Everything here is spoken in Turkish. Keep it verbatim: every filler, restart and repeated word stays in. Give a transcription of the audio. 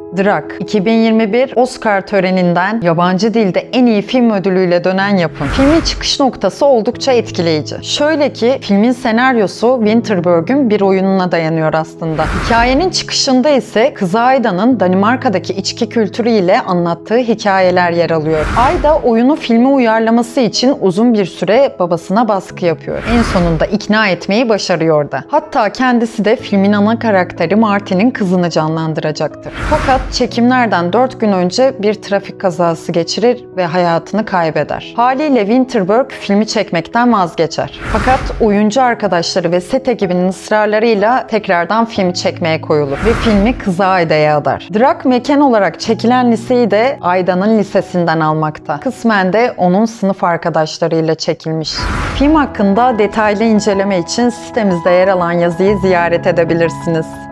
Drak, iki bin yirmi bir Oscar töreninden yabancı dilde en iyi film ödülüyle dönen yapım. Filmin çıkış noktası oldukça etkileyici. Şöyle ki, filmin senaryosu Winterberg'ün bir oyununa dayanıyor aslında. Hikayenin çıkışında ise kızı Ayda'nın Danimarka'daki içki kültürü ile anlattığı hikayeler yer alıyor. Ayda oyunu filme uyarlaması için uzun bir süre babasına baskı yapıyor. En sonunda ikna etmeyi başarıyor da. Hatta kendisi de filmin ana karakteri Martin'in kızını canlandıracaktır. Fakat çekimlerden dört gün önce bir trafik kazası geçirir ve hayatını kaybeder. Haliyle Winterberg filmi çekmekten vazgeçer. Fakat oyuncu arkadaşları ve set ekibinin ısrarlarıyla tekrardan filmi çekmeye koyulur ve filmi kızı Ayda'ya adar. Drak mekan olarak çekilen liseyi de Ayda'nın lisesinden almakta. Kısmen de onun sınıf arkadaşlarıyla çekilmiş. Film hakkında detaylı inceleme için sitemizde yer alan yazıyı ziyaret edebilirsiniz.